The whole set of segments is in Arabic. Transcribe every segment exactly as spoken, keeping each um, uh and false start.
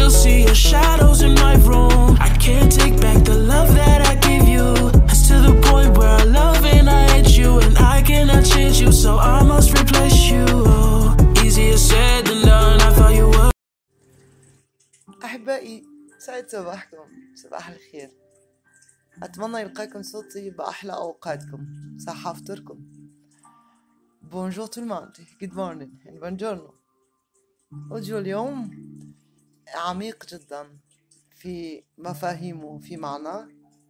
still see your shadows in my room. I can't take back the love that I gave you. It's to the point where I love and I hate you, and I cannot change you, so I must replace you. Oh, easier said than done. I thought you were. أحبائي، سعد صباحكم، صباح الخير. أتمنى يلقاكم صوتي بأحلى أوقاتكم. صح أفطركم. بونجور تو الموند، جود مورنينج، بونجورنو. أوديو اليوم عميق جدا في مفاهيمه، في معناه،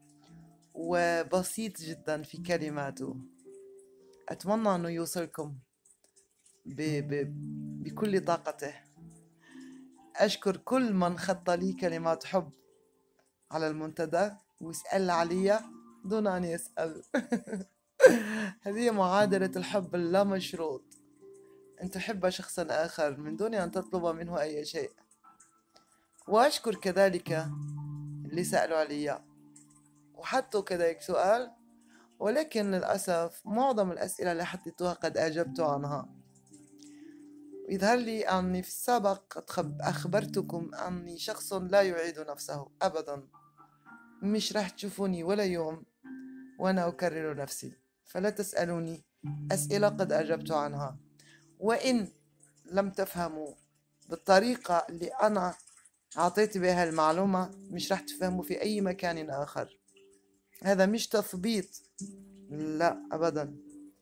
وبسيط جدا في كلماته. أتمنى أنه يوصلكم ب... ب... بكل طاقته. أشكر كل من خط لي كلمات حب على المنتدى ويسأل علي دون أن يسأل. هذه معادلة الحب اللا مشروط، أن تحب شخصا آخر من دون أن تطلب منه أي شيء. وأشكر كذلك اللي سألوا علي وحطوا كذلك سؤال، ولكن للأسف معظم الأسئلة اللي حطيتوها قد أجبت عنها. يظهر لي أني في السابق قد أخبرتكم أني شخص لا يعيد نفسه أبدا. مش راح تشوفوني ولا يوم وأنا أكرر نفسي، فلا تسألوني أسئلة قد أجبت عنها. وإن لم تفهموا بالطريقة اللي أنا أعطيت بها المعلومة، مش راح تفهموا في أي مكان آخر. هذا مش تثبيط، لا أبدا.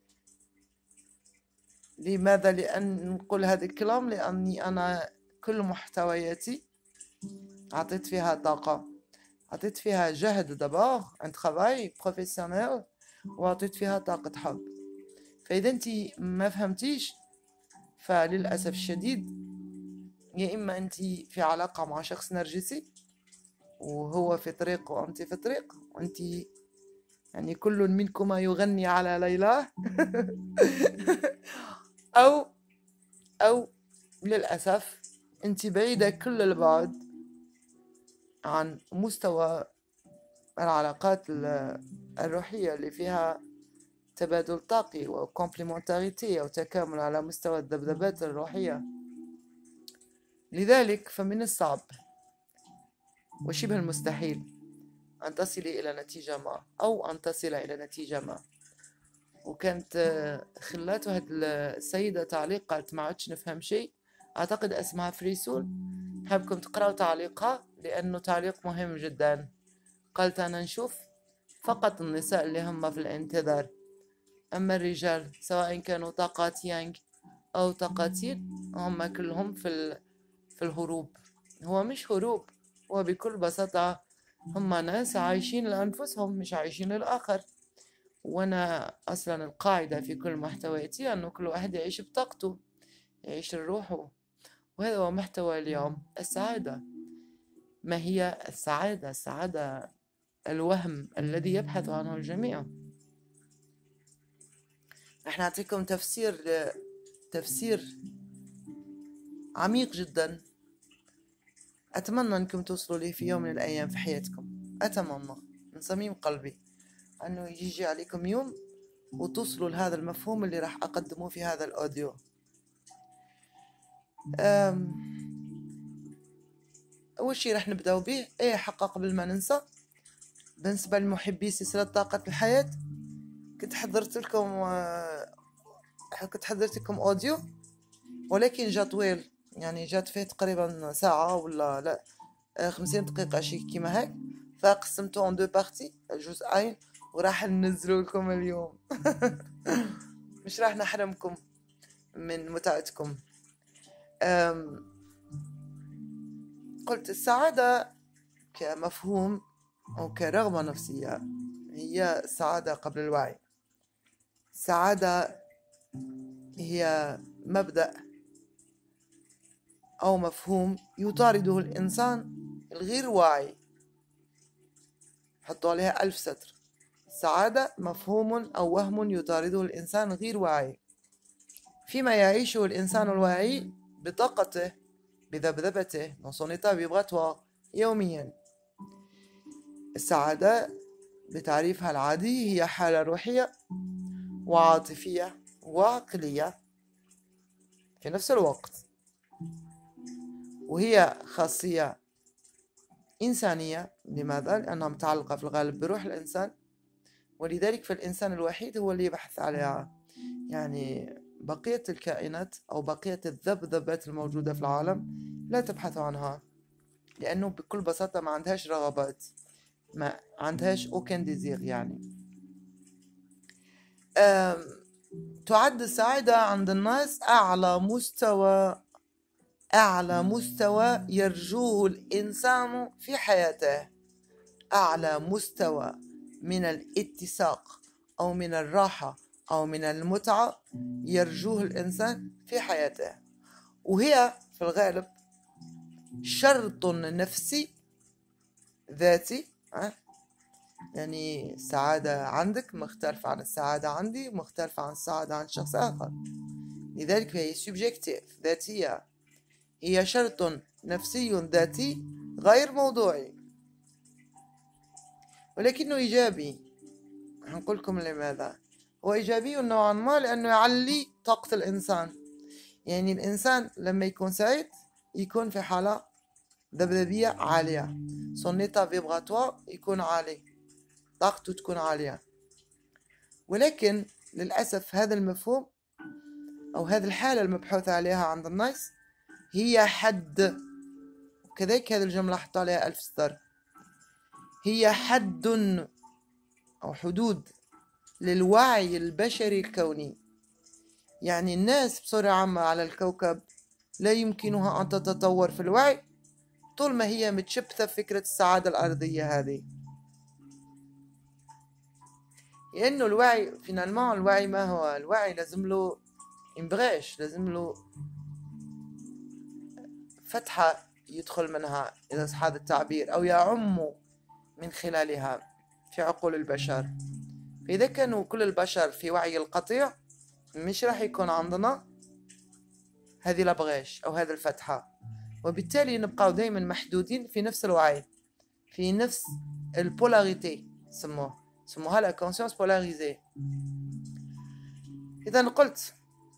لماذا؟ لأن نقول هذا الكلام لأني أنا كل محتوياتي أعطيت فيها طاقة، أعطيت فيها جهد دابور، un travail professionnel، وأعطيت فيها طاقة حب. فإذا أنت ما فهمتيش فللأسف الشديد يا إما أنت في علاقة مع شخص نرجسي وهو في طريق وأنت في طريق، وأنت يعني كل منكما يغني على ليلى. أو أو للأسف أنت بعيدة كل البعد عن مستوى العلاقات الروحية اللي فيها تبادل طاقي وكومبليمنتاريتي أو تكامل على مستوى الذبذبات الروحية. لذلك فمن الصعب وشبه المستحيل أن تصلي إلى نتيجة ما أو أن تصل إلى نتيجة ما. وكانت خلات واحد السيدة تعليقات ما عادش نفهم شيء، أعتقد اسمها فريسول، حابكم تقرأوا تعليقها لأنه تعليق مهم جدا. قالت أنا نشوف فقط النساء اللي هم في الانتظار، أما الرجال سواء كانوا طاقات يانغ أو طاقات يين هم كلهم في في الهروب. هو مش هروب، هو بكل بساطة هم ناس عايشين لأنفسهم مش عايشين للآخر. وأنا أصلا القاعدة في كل محتوياتي أنه كل واحد يعيش بطاقته، يعيش لروحه. وهذا هو محتوى اليوم، السعادة. ما هي السعادة؟ السعادة الوهم الذي يبحث عنه الجميع. رح نعطيكم تفسير تفسير عميق جدا، أتمنى أنكم توصلوا لي في يوم من الأيام في حياتكم. أتمنى من صميم قلبي أنه يجي عليكم يوم وتوصلوا لهذا المفهوم اللي راح أقدمه في هذا الأوديو. أول شيء راح نبدأ به إيه حقا قبل ما ننسى، بالنسبة لمحبي سلسلة طاقة الحياة كنت حضرت لكم كنت حضرت لكم أوديو، ولكن جا طويل، يعني جات فيه تقريبا ساعة ولا لا خمسين دقيقة شي كيما هيك، فقسمته عن دو بارتي جزئين وراح ننزلو لكم اليوم. مش راح نحرمكم من متعتكم. قلت السعادة كمفهوم أو كرغبة نفسية هي السعادة قبل الوعي. السعادة هي مبدأ أو مفهوم يطارده الإنسان الغير واعي. حطوا عليها ألف سطر. السعادة مفهوم أو وهم يطارده الإنسان غير واعي، فيما يعيشه الإنسان الواعي بطاقته بذبذبته dans son état vibratoire يوميا. السعادة بتعريفها العادي هي حالة روحية وعاطفية وعقلية في نفس الوقت، وهي خاصية إنسانية. لماذا؟ لأنها متعلقة في الغالب بروح الإنسان، ولذلك فالإنسان الوحيد هو اللي يبحث عليها. يعني بقية الكائنات أو بقية الذبذبات الموجودة في العالم لا تبحث عنها، لأنه بكل بساطة ما عندهاش رغبات، ما عندهاش aucun désir. يعني تعد السعادة عند الناس أعلى مستوى أعلى مستوى يرجوه الإنسان في حياته، أعلى مستوى من الاتساق أو من الراحة أو من المتعة يرجوه الإنسان في حياته. وهي في الغالب شرط نفسي ذاتي. يعني السعادة عندك مختلفة عن السعادة عندي، مختلفة عن السعادة عند شخص آخر، لذلك هي سوبجكتيف ذاتية، هي شرط نفسي ذاتي غير موضوعي، ولكنه إيجابي. هنقول لكم لماذا هو إيجابي نوعا ما، لأنه يعلي طاقة الإنسان. يعني الإنسان لما يكون سعيد يكون في حالة ذبذبية عالية، son état vibratoire يكون عالي، طاقته تكون عالية. ولكن للأسف هذا المفهوم أو هذه الحالة المبحوث عليها عند الناس هي حد، وكذلك هذه الجملة حط عليها ألف ستار، هي حد أو حدود للوعي البشري الكوني. يعني الناس بصورة عامة على الكوكب لا يمكنها أن تتطور في الوعي طول ما هي متشبثة فكرة السعادة الأرضية هذه، لأنه الوعي فينالما الوعي ما هو؟ الوعي لازم له إمبغاش، لازم له فتحة يدخل منها إذا صح هذا التعبير، أو يعم من خلالها في عقول البشر. فإذا كانوا كل البشر في وعي القطيع مش راح يكون عندنا هذه الأبغاش أو هذه الفتحة، وبالتالي نبقى دائما محدودين في نفس الوعي، في نفس البولاريتي، سموه سموها لا كونسيونس بولاريزي. إذا قلت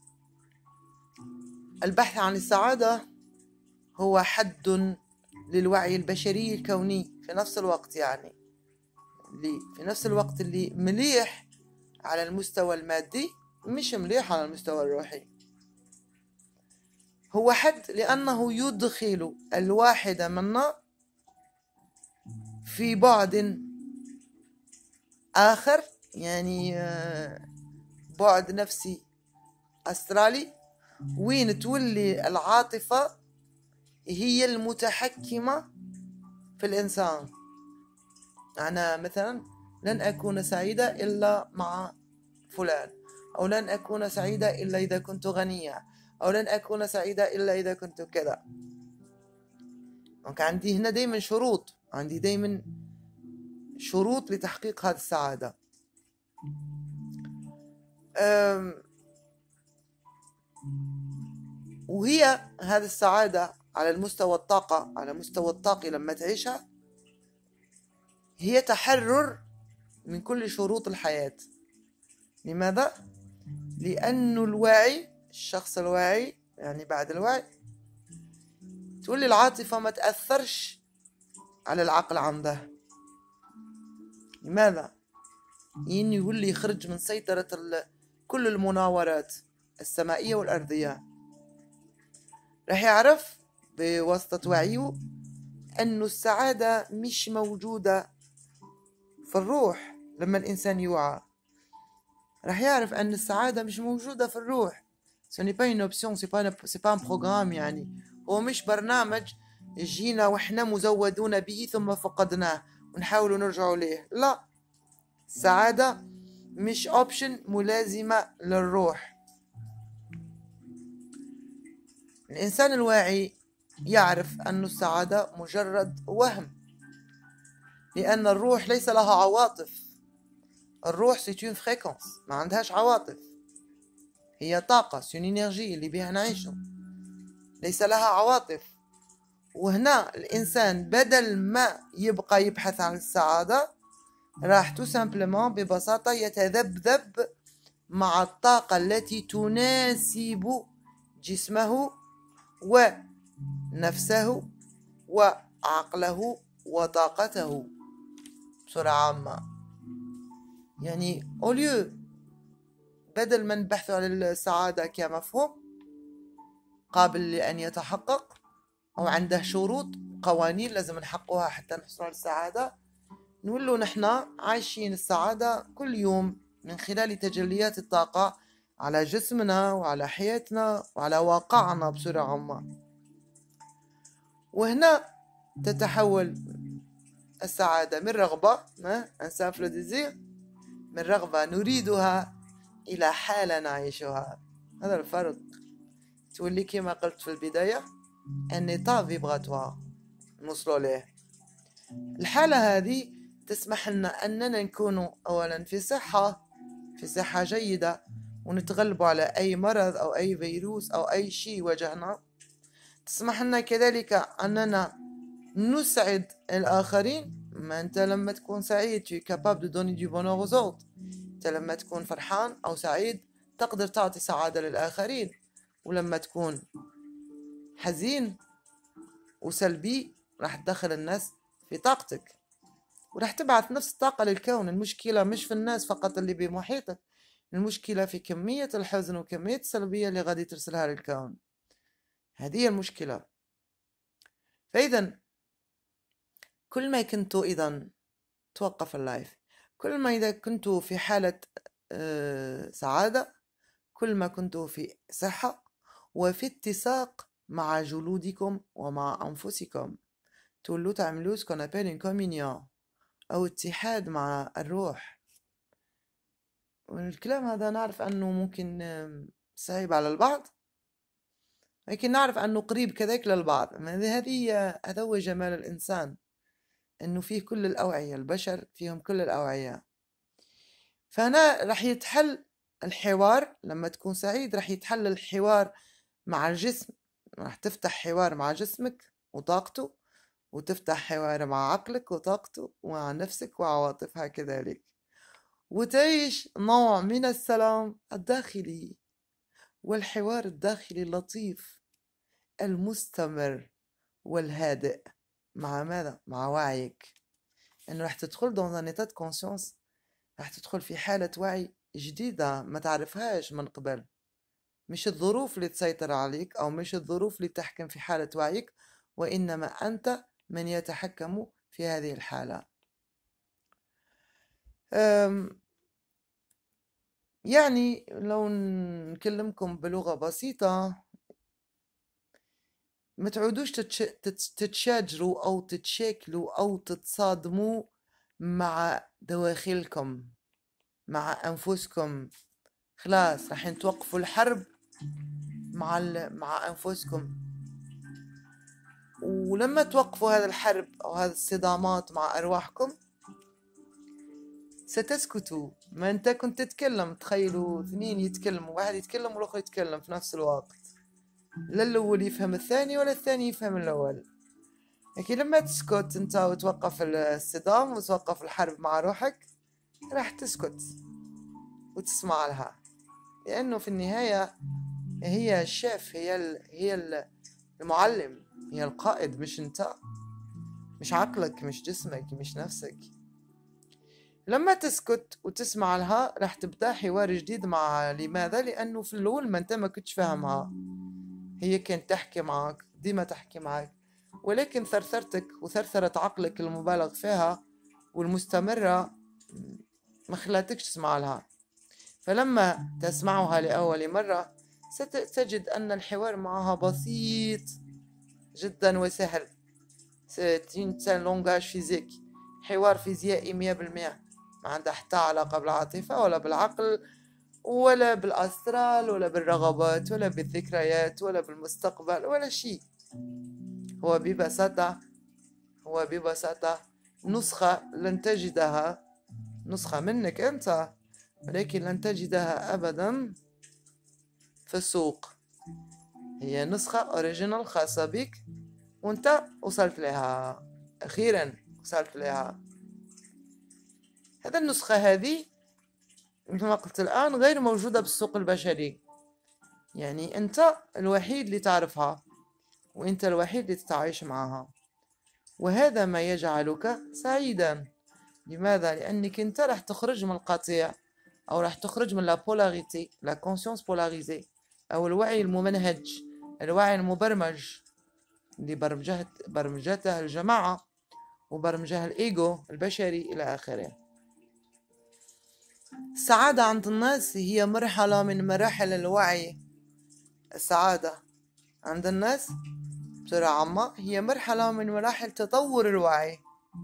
البحث عن السعادة هو حد للوعي البشري الكوني في نفس الوقت، يعني اللي في نفس الوقت اللي مليح على المستوى المادي مش مليح على المستوى الروحي. هو حد لأنه يدخل الواحد منا في بعد آخر، يعني بعد نفسي أسترالي، وين تولي العاطفة هي المتحكمة في الإنسان. أنا مثلا لن أكون سعيدة إلا مع فلان، أو لن أكون سعيدة إلا إذا كنت غنية، أو لن أكون سعيدة إلا إذا كنت كذا. عندي هنا دايما شروط، عندي دايما شروط لتحقيق هذه السعادة. وهي هذه السعادة على المستوى الطاقة، على مستوى الطاقة لما تعيشها هي تحرر من كل شروط الحياة. لماذا؟ لأن الواعي، الشخص الواعي يعني بعد الوعي، تولي العاطفة ما تأثرش على العقل عنده. لماذا؟ يعني يولي يخرج من سيطرة كل المناورات السمائية والأرضية، راح يعرف بواسطة وعيه أن السعادة مش موجودة في الروح. لما الإنسان يوعى راح يعرف أن السعادة مش موجودة في الروح. ce n'est pas une option, c'est pas c'est pas un programme. يعني هو مش برنامج جينا وإحنا مزودون به ثم فقدناه ونحاول نرجع ليه. لا، السعادة مش أوبشن ملازمة للروح. الإنسان الواعي يعرف أن السعادة مجرد وهم، لأن الروح ليس لها عواطف. الروح c'est une fréquence، ما عندهاش عواطف، هي طاقة، c'est une énergie اللي بها نعيشه، ليس لها عواطف. وهنا الإنسان بدل ما يبقى يبحث عن السعادة راح تو سامبلمون ببساطة يتذبذب مع الطاقة التي تناسب جسمه ونفسه وعقله وطاقته بصورة عامة. يعني أوليو بدل ما نبحثوا على السعادة كمفهوم قابل لأن يتحقق أو عنده شروط قوانين لازم نحققها حتى نحصل على السعادة، نولوا نحنا عايشين السعادة كل يوم من خلال تجليات الطاقة على جسمنا وعلى حياتنا وعلى واقعنا بصورة عامة. وهنا تتحول السعادة من رغبة انسافر ديزير من رغبة نريدها إلى حالة نعيشها. هذا الفرق. تولي كما قلت في البداية أن إيطا فيبغاتوار نوصلوا له. الحالة هذه تسمح لنا أننا نكون أولا في صحة في صحة جيدة ونتغلب على أي مرض أو أي فيروس أو أي شيء واجهنا. تسمح لنا كذلك أننا نسعد الآخرين. ما أنت لما تكون سعيد tu es capable de donner du bonheur aux autres. أنت لما تكون فرحان أو سعيد تقدر تعطي سعادة للآخرين. ولما تكون حزين وسلبي راح تدخل الناس في طاقتك وراح تبعث نفس الطاقة للكون. المشكلة مش في الناس فقط اللي بمحيطك، المشكلة في كمية الحزن وكمية السلبية اللي غادي ترسلها للكون. هذه هي المشكلة. فإذا كل ما كنتوا إذا توقف اللايف، كل ما إذا كنتوا في حالة سعادة، كل ما كنتوا في صحة وفي اتساق مع جلودكم ومع أنفسكم. تولوا تعملوا سكون أبيل إن كومينيون أو اتحاد مع الروح. والكلام هذا نعرف أنه ممكن صعب على البعض، لكن نعرف أنه قريب كذلك للبعض. هذه هذا هو جمال الإنسان، أنه فيه كل الأوعية، البشر فيهم كل الأوعية. فهنا رح يتحل الحوار. لما تكون سعيد رح يتحل الحوار مع الجسم، رح تفتح حوار مع جسمك وطاقته، وتفتح حوار مع عقلك وطاقته ومع نفسك وعواطفها كذلك، وتعيش نوع من السلام الداخلي والحوار الداخلي اللطيف المستمر والهادئ. مع ماذا؟ مع وعيك. انه راح تدخل dans un état de conscience، راح تدخل في حالة وعي جديدة ما تعرفهاش من قبل. مش الظروف اللي تسيطر عليك أو مش الظروف اللي تحكم في حالة وعيك، وإنما أنت من يتحكم في هذه الحالة. يعني لو نكلمكم بلغة بسيطة، ما تعودوش تتشاجروا أو تتشاكلوا أو تتصادموا مع دواخلكم، مع أنفسكم. خلاص راح توقفوا الحرب مع مع أنفسكم. ولما توقفوا هذا الحرب أو هذه الصدامات مع أرواحكم ستسكتوا. ما أنت كنت تتكلم، تخيلوا اثنين يتكلموا، واحد يتكلم والآخر يتكلم في نفس الوقت، لا الأول يفهم الثاني ولا الثاني يفهم الأول. لكن لما تسكت أنت وتوقف الصدام وتوقف الحرب مع روحك، راح تسكت وتسمع لها، لأنه في النهاية هي الشيف، هي ال... هي المعلم، هي القائد، مش أنت، مش عقلك، مش جسمك، مش نفسك. لما تسكت وتسمع لها راح تبدأ حوار جديد مع. لماذا؟ لأنه في الأول ما أنت ما كنتش فاهمها، هي كانت تحكي معك، ديما تحكي معك، ولكن ثرثرتك وثرثرة عقلك المبالغ فيها والمستمرة ما خلاتكش تسمع لها. فلما تسمعها لأول مرة ستجد أن الحوار معها بسيط جدا وسهل. سيتين لونغاج فيزيك، حوار فيزيائي مية بالمية، ما عنده حتى علاقة بالعاطفة ولا بالعقل ولا بالأسترال ولا بالرغبات ولا بالذكريات ولا بالمستقبل ولا شيء. هو ببساطة هو ببساطة نسخة لن تجدها، نسخة منك أنت، ولكن لن تجدها أبدا في السوق. هي نسخة أوريجينال خاصة بك وانت وصلت لها، أخيرا وصلت لها. هذا النسخة هذه مثل ما قلت الآن غير موجودة بالسوق البشري. يعني أنت الوحيد اللي تعرفها، وأنت الوحيد اللي تتعايش معها. وهذا ما يجعلك سعيدا. لماذا؟ لأنك أنت راح تخرج من القطيع، أو راح تخرج من لا بولاريتي، لا كونسيونس بولاريزي، أو الوعي الممنهج، الوعي المبرمج اللي برمجه برمجته الجماعة وبرمجه الإيجو البشري إلى آخره. السعادة عند الناس هي مرحلة من مراحل الوعي. السعادة عند الناس بصورة عامة هي مرحلة من مراحل تطور الوعي،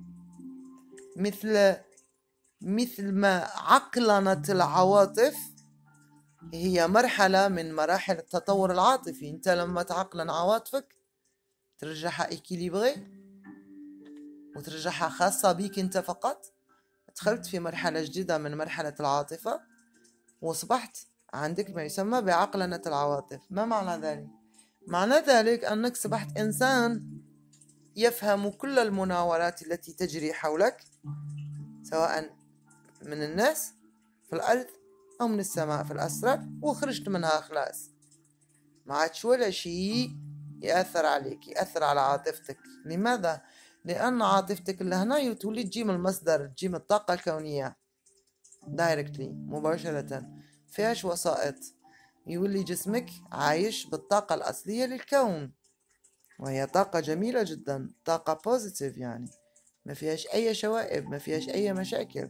مثل مثل ما عقلنة العواطف هي مرحلة من مراحل التطور العاطفي. انت لما تعقلن عواطفك ترجعها إكيليبري وترجعها خاصة بيك انت فقط، دخلت في مرحلة جديدة من مرحلة العاطفة واصبحت عندك ما يسمى بعقلنة العواطف. ما معنى ذلك؟ معنى ذلك أنك أصبحت إنسان يفهم كل المناورات التي تجري حولك، سواء من الناس في الأرض أو من السماء في الأسرار، وخرجت منها خلاص. ما عادش ولا شيء يأثر عليك، يأثر على عاطفتك. لماذا؟ لأن عاطفتك اللي هنا تولي تجي من المصدر، تجي من الطاقة الكونية دايركتلي مباشرة، فيهاش وسائط. يولي جسمك عايش بالطاقة الأصلية للكون، وهي طاقة جميلة جدا، طاقة بوزيتيف، يعني ما فيهاش أي شوائب، ما فيهاش أي مشاكل.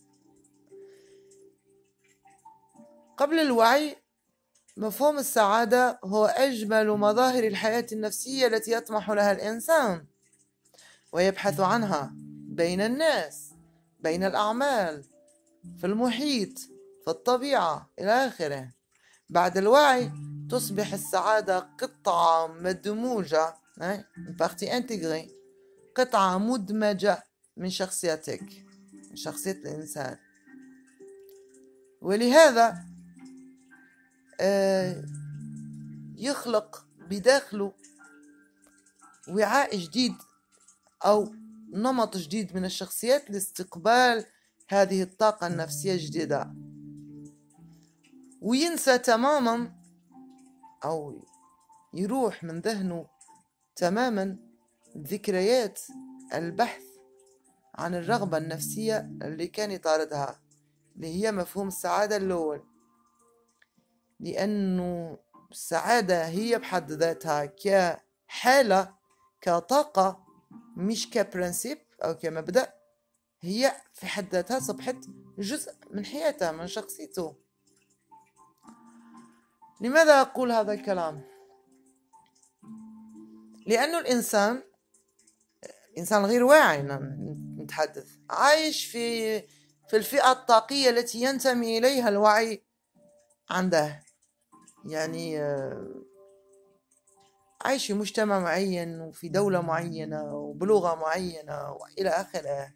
قبل الوعي مفهوم السعادة هو أجمل مظاهر الحياة النفسية التي يطمح لها الإنسان ويبحث عنها بين الناس، بين الأعمال، في المحيط، في الطبيعة إلى آخره. بعد الوعي تصبح السعادة قطعة مدموجة، بارتي انتجري، قطعة مدمجة من شخصيتك، من شخصية الإنسان. ولهذا يخلق بداخله وعاء جديد أو نمط جديد من الشخصيات لاستقبال هذه الطاقة النفسية الجديدة، وينسى تماما أو يروح من ذهنه تماما ذكريات البحث عن الرغبة النفسية اللي كان يطاردها، اللي هي مفهوم السعادة الأول. لأنه السعادة هي بحد ذاتها كحالة، كطاقة، مش كبرنسيب أو كمبدأ، هي في حد ذاتها صبحت جزء من حياته، من شخصيته. لماذا أقول هذا الكلام؟ لأنه الإنسان إنسان غير واعي، نتحدث، عايش في في الفئة الطاقية التي ينتمي إليها الوعي عنده، يعني عايش في مجتمع معين وفي دولة معينة وبلغة معينة وإلى آخره،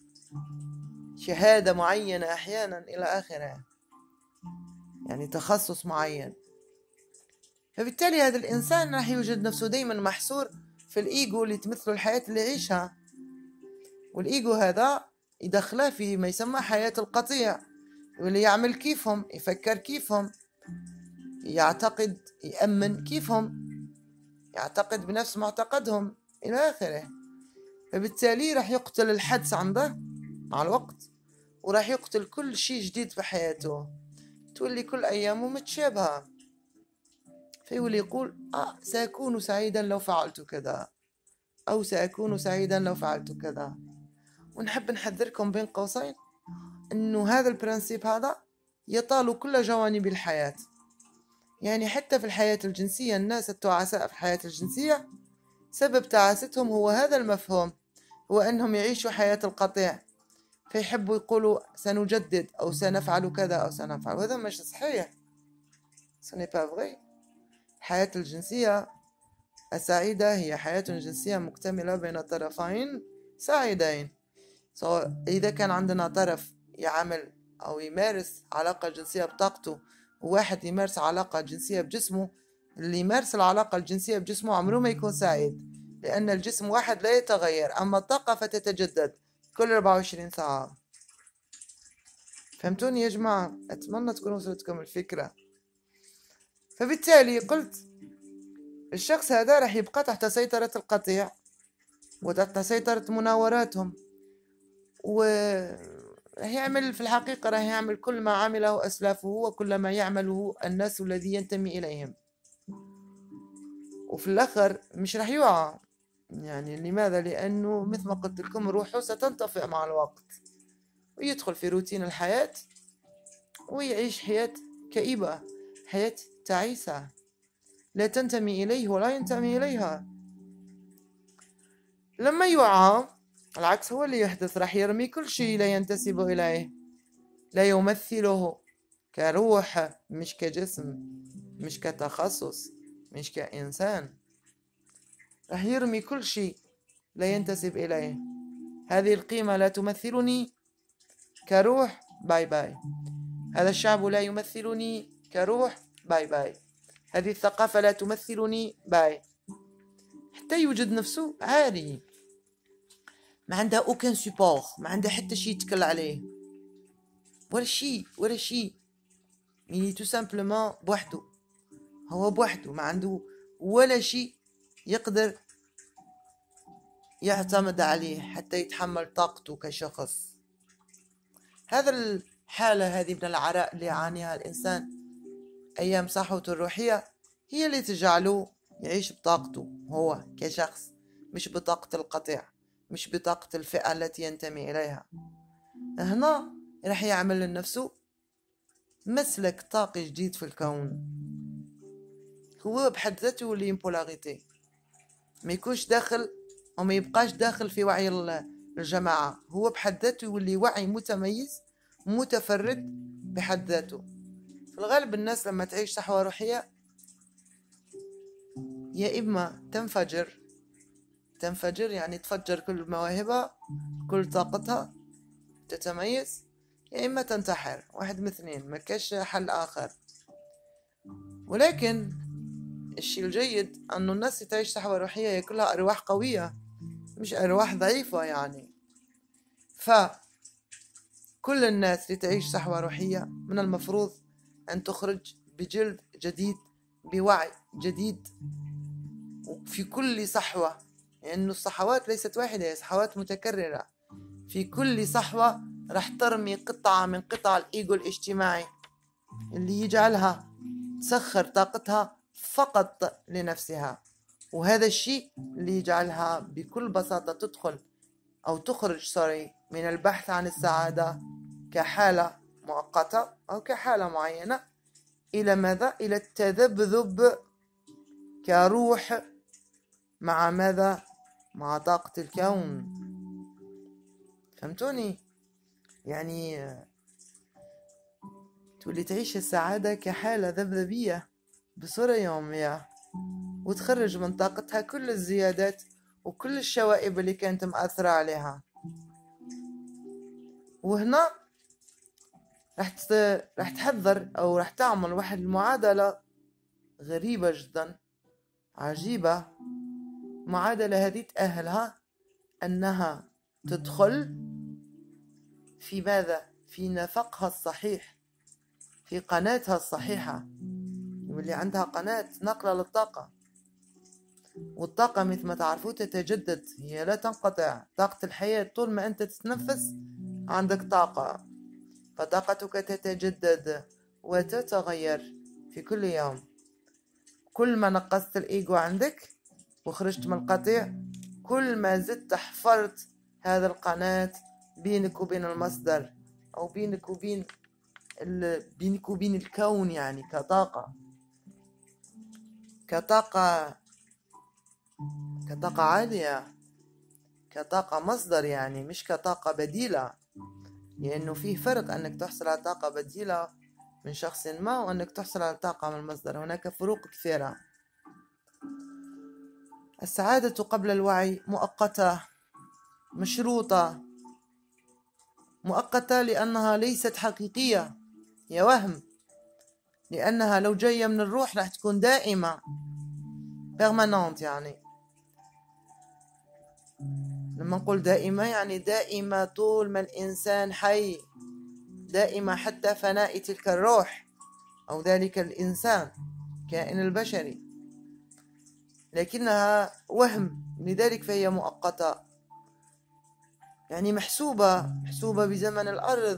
شهادة معينة أحيانا إلى آخره، يعني تخصص معين. فبالتالي هذا الإنسان راح يوجد نفسه دايما محصور في الإيجو اللي تمثله الحياة اللي يعيشها، والإيجو هذا يدخله في ما يسمى حياة القطيع، واللي يعمل كيفهم، يفكر كيفهم، يعتقد، يأمن كيفهم، يعتقد بنفس معتقدهم إلى آخره. فبالتالي راح يقتل الحدس عنده مع الوقت، وراح يقتل كل شيء جديد في حياته، تولي كل أيامه متشابهة. فيولي يقول آه سأكون سعيدا لو فعلت كذا، أو سأكون سعيدا لو فعلت كذا. ونحب نحذركم بين قوسين أنه هذا البرنسيب هذا يطال كل جوانب الحياة. يعني حتى في الحياة الجنسية، الناس التعساء في الحياة الجنسية سبب تعاستهم هو هذا المفهوم، هو أنهم يعيشوا حياة القطيع، فيحبوا يقولوا سنجدد أو سنفعل كذا أو سنفعل، وهذا مش صحيح. ce n'est pas vrai. الحياة الجنسية السعيدة هي حياة جنسية مكتملة بين طرفين سعيدين. so, إذا كان عندنا طرف يعمل أو يمارس علاقة جنسية بطاقته، وواحد يمارس علاقة جنسية بجسمه، اللي يمارس العلاقة الجنسية بجسمه عمره ما يكون سعيد، لأن الجسم واحد لا يتغير، أما الطاقة فتتجدد كل أربعة وعشرين ساعة. فهمتوني يا جماعة؟ أتمنى تكون وصلتكم الفكرة. فبالتالي قلت الشخص هذا راح يبقى تحت سيطرة القطيع، وتحت سيطرة مناوراتهم، وراح يعمل في الحقيقة راح يعمل كل ما عمله أسلافه وكل ما يعمله الناس الذي ينتمي إليهم، وفي الآخر مش راح يوعى. يعني لماذا؟ لأنه مثل ما قلت لكم روحه ستنطفئ مع الوقت، ويدخل في روتين الحياة ويعيش حياة كئيبة، حياة تعيسة لا تنتمي إليه ولا ينتمي إليها. لما يوعى العكس هو اللي يحدث، راح يرمي كل شيء لا ينتسب إليه، لا يمثله كروح، مش كجسم، مش كتخصص، مش كإنسان. راح يرمي كل شيء لا ينتسب إليه. هذه القيمة لا تمثلني كروح، باي باي. هذا الشعب لا يمثلني كروح، باي باي. هذه الثقافة لا تمثلني، باي. حتى يوجد نفسه عاري، ما عنده اوكان سيبور، ما عنده حتى شيء يتكل عليه، ولا شيء ولا شيء. يعني تو سامبلومون بوحده، هو بوحده ما عنده ولا شيء يقدر يعتمد عليه حتى يتحمل طاقته كشخص. هذا الحالة هذه من العراء اللي يعانيها الإنسان أيام صحوته الروحية هي اللي تجعله يعيش بطاقته هو كشخص، مش بطاقة القطيع، مش بطاقة الفئة التي ينتمي إليها. هنا راح يعمل لنفسه مسلك طاقي جديد في الكون، هو بحد ذاته يولي امبولاريتي، ما يكونش داخل أو ما يبقاش داخل في وعي الجماعة، هو بحد ذاته يولي وعي متميز متفرد بحد ذاته. في الغالب الناس لما تعيش صحوة روحية يا إما تنفجر تنفجر يعني تفجر كل مواهبها كل طاقتها تتميز، يا إما تنتحر، واحد من اثنين، ما كاش حل آخر. ولكن الشيء الجيد أنه الناس اللي تعيش صحوة روحية هي كلها أرواح قوية مش أرواح ضعيفة. يعني فكل الناس اللي تعيش صحوة روحية من المفروض أن تخرج بجلد جديد، بوعي جديد، وفي كل صحوة، لأنه يعني الصحوات ليست واحدة، هي صحوات متكررة. في كل صحوة راح ترمي قطعة من قطع الإيجو الاجتماعي اللي يجعلها تسخر طاقتها فقط لنفسها، وهذا الشيء اللي يجعلها بكل بساطة تدخل أو تخرج سوري من البحث عن السعادة كحالة مؤقتة أو كحالة معينة إلى ماذا؟ إلى التذبذب كروح مع ماذا؟ مع طاقة الكون. فهمتوني؟ يعني تولي تعيش السعادة كحالة ذبذبية بصورة يومية، وتخرج من طاقتها كل الزيادات وكل الشوائب اللي كانت مأثرة عليها. وهنا راح راح تحذر أو راح تعمل واحد المعادلة غريبة جدا عجيبة. معادلة هذه تأهلها أنها تدخل في ماذا؟ في نفقها الصحيح، في قناتها الصحيحة، واللي عندها قناة نقلة للطاقة. والطاقة مثل ما تعرفوا تتجدد، هي لا تنقطع. طاقة الحياة طول ما أنت تتنفس عندك طاقة، فطاقتك تتجدد وتتغير في كل يوم. كل ما نقصت الإيجو عندك وخرجت من القطيع، كل ما زدت حفرت هذا القناة بينك وبين المصدر، أو بينك وبين ال... بينك وبين الكون، يعني كطاقة كطاقة كطاقة عالية، كطاقة مصدر، يعني مش كطاقة بديلة. لأنه فيه فرق أنك تحصل على طاقة بديلة من شخص ما وأنك تحصل على طاقة من المصدر، هناك فروق كثيرة. السعادة قبل الوعي مؤقتة مشروطة، مؤقتة لأنها ليست حقيقية، هي وهم، لأنها لو جاية من الروح راح تكون دائمة permanent. يعني لما نقول دائمة يعني دائمة طول ما الإنسان حي، دائمة حتى فناء تلك الروح أو ذلك الإنسان كائن البشري. لكنها وهم، لذلك فهي مؤقتة، يعني محسوبة محسوبة بزمن الأرض،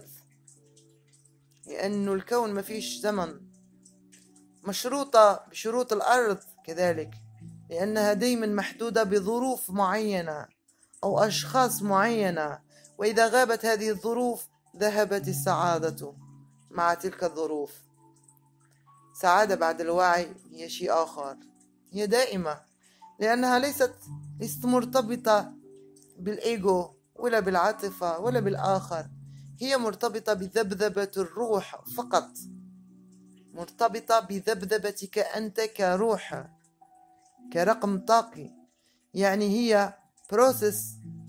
لأن الكون ما فيش زمن، مشروطة بشروط الأرض كذلك، لأنها دايما محدودة بظروف معينة أو أشخاص معينة، وإذا غابت هذه الظروف ذهبت السعادة مع تلك الظروف. سعادة بعد الوعي هي شيء آخر، هي دائمة، لأنها ليست ليست مرتبطة بالإيجو ولا بالعاطفة ولا بالآخر، هي مرتبطة بذبذبة الروح فقط، مرتبطة بذبذبتك أنت كروح، كرقم طاقي. يعني هي بروسيس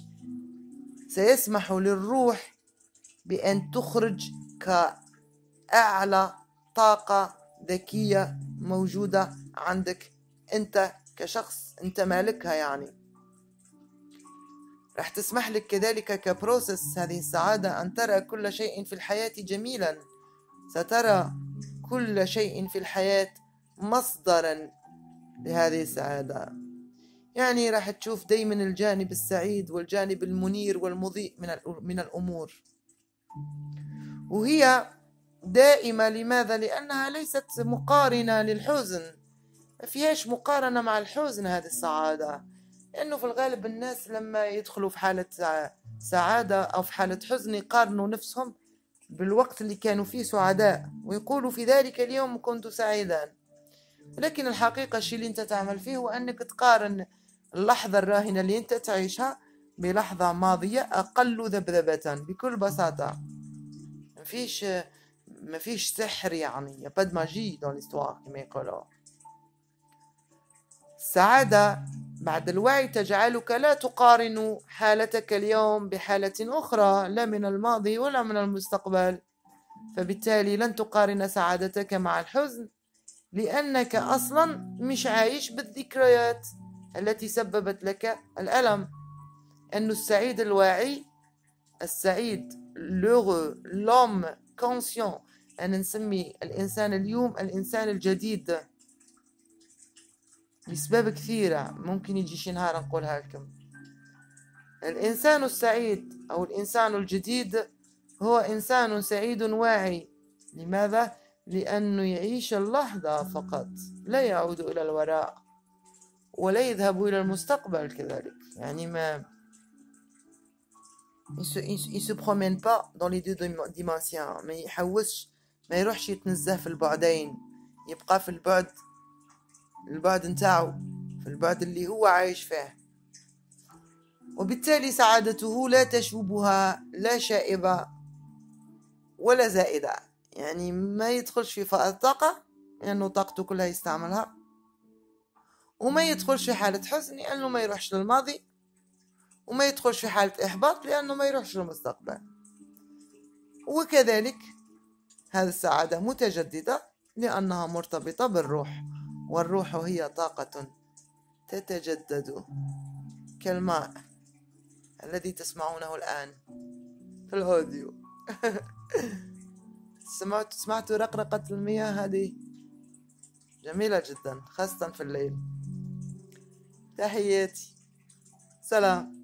سيسمح للروح بأن تخرج كأعلى طاقة ذكية موجودة عندك أنت كشخص، أنت مالكها، يعني رح تسمح لك كذلك كبروسيس هذه السعادة أن ترى كل شيء في الحياة جميلا، سترى كل شيء في الحياة مصدرا لهذه السعادة، يعني راح تشوف دايما الجانب السعيد والجانب المنير والمضيء من من الأمور، وهي دائمة. لماذا؟ لأنها ليست مقارنة للحزن، ما فيهاش مقارنة مع الحزن هذه السعادة، لأنه في الغالب الناس لما يدخلوا في حالة سعادة أو في حالة حزن يقارنوا نفسهم بالوقت اللي كانوا فيه سعداء، ويقولوا في ذلك اليوم كنت سعيدا، لكن الحقيقة الشيء اللي أنت تعمل فيه هو أنك تقارن اللحظة الراهنة اللي أنت تعيشها بلحظة ماضية أقل ذبذبة بكل بساطة. مفيش مفيش سحر، يعني يا با دو ماجي دون ليستوار كما يقولوا. السعادة بعد الوعي تجعلك لا تقارن حالتك اليوم بحالة أخرى، لا من الماضي ولا من المستقبل، فبالتالي لن تقارن سعادتك مع الحزن، لأنك أصلا مش عايش بالذكريات التي سببت لك الألم. أن السعيد الواعي، السعيد l'heureux l'homme conscient، أنا نسمي الإنسان اليوم الإنسان الجديد لأسباب كثيرة، ممكن يجي شي نهار نقولها لكم. الإنسان السعيد أو الإنسان الجديد هو إنسان سعيد واعي. لماذا؟ لأنه يعيش اللحظة فقط، لا يعود إلى الوراء ولا يذهب إلى المستقبل كذلك، يعني ما il se promène pas dans les deux dimensions، ما يحوسش، ما يروحش يتنزه في البعدين، يبقى في البعد البعد نتاعو، في البعد اللي هو عايش فيه، وبالتالي سعادته لا تشوبها لا شائبة ولا زائدة، يعني ما يدخلش في فائض طاقة لأنه طاقته كلها يستعملها، وما يدخلش في حالة حزن لأنه ما يروحش للماضي، وما يدخلش في حالة إحباط لأنه ما يروحش للمستقبل. وكذلك هذه السعادة متجددة لأنها مرتبطة بالروح، والروح هي طاقة تتجدد كالماء الذي تسمعونه الآن في الأوديو. سمعت سمعتوا رقرقة المياه؟ هذه جميلة جدا خاصة في الليل. تحياتي، سلام.